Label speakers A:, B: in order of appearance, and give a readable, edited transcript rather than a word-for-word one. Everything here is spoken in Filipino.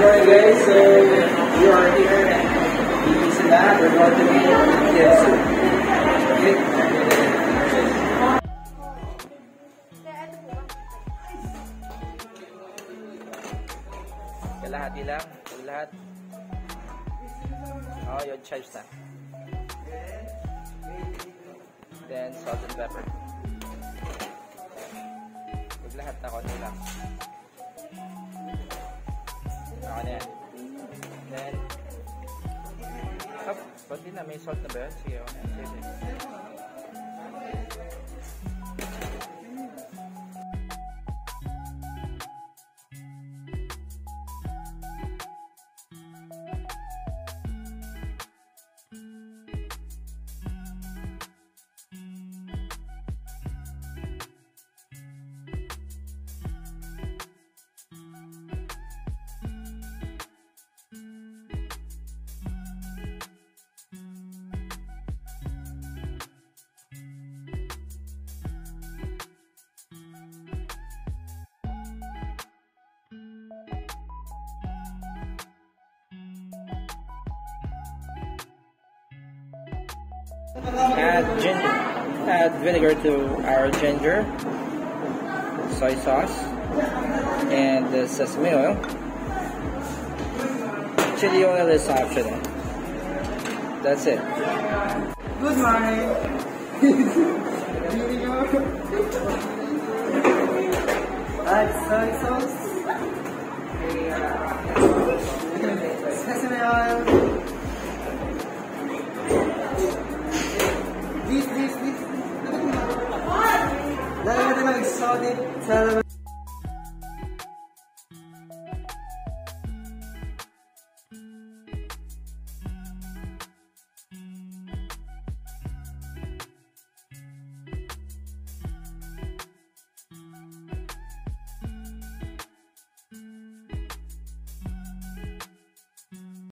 A: morning guys, so we are here at BPC Lab. We're going to be Dimsums. Okay? Kalahati lang, lahat. Oh, yung chives na. Then salt and pepper. Huwag lahat na konti lang. Ako na yan. Then, konti na. May salt na ba yun? Sige, ako na yan. Sige. Add vinegar to our ginger, soy sauce, and the sesame oil. Chili oil is optional. That's it.
B: Good morning. Add soy sauce, sesame oil. This. Dahil natin mag-exotic.